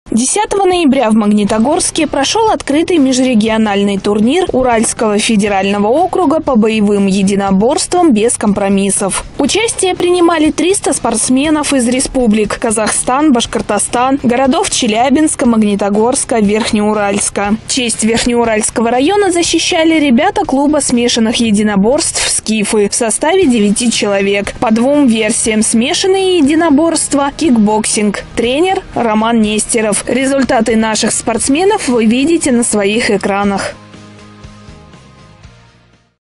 10 ноября в Магнитогорске прошел открытый межрегиональный турнир Уральского федерального округа по боевым единоборствам без компромиссов. Участие принимали 300 спортсменов из республик Казахстан, Башкортостан, городов Челябинска, Магнитогорска, Верхнеуральска. Честь Верхнеуральского района защищали ребята клуба смешанных единоборств «Скифы» в составе 9 человек. По 2 версиям: смешанные единоборства, кикбоксинг. Тренер Роман Нестеров. Результаты наших спортсменов вы видите на своих экранах.